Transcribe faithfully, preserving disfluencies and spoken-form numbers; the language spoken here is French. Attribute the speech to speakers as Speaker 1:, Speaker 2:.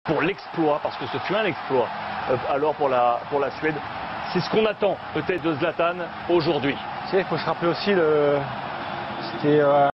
Speaker 1: pour l'exploit, parce que ce fut un exploit euh, alors pour la, pour la Suède. C'est ce qu'on attend peut-être de Zlatan aujourd'hui.
Speaker 2: Tu sais, il faut se rappeler aussi, le... c'était... Euh...